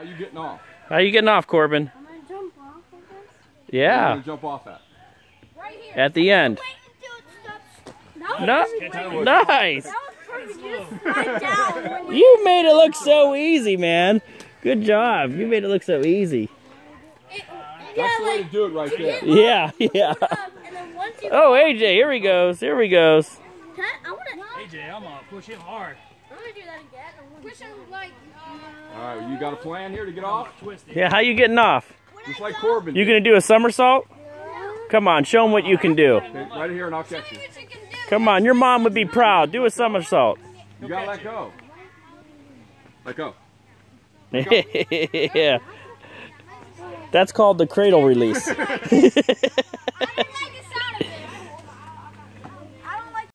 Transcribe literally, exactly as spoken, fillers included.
How you getting off? How you getting off, Corbin? I'm gonna jump off of this. Yeah. Where are you gonna jump off at? Right here. At the end. Wait until it stops. No, That nice. was perfect. You just slide down. When you You made it look so easy, man. Good job. You made it look so easy. it, That's yeah, the way like, to do it right there. Yeah, yeah. up, and then once you Oh, A J, here he goes. Here he goes. Can I, I wanna, A J, I'm gonna push him hard. I'm gonna do that again. I'm push him like. Uh, All right, you got a plan here to get off? Twist it. Yeah, how you getting off? Just like Corbin. You gonna do a somersault? Come on, show him what you can do. Okay, right here and I'll catch you. Come on, your mom would be proud. Do a somersault. You gotta let go. Let go. Yeah. That's called the cradle release.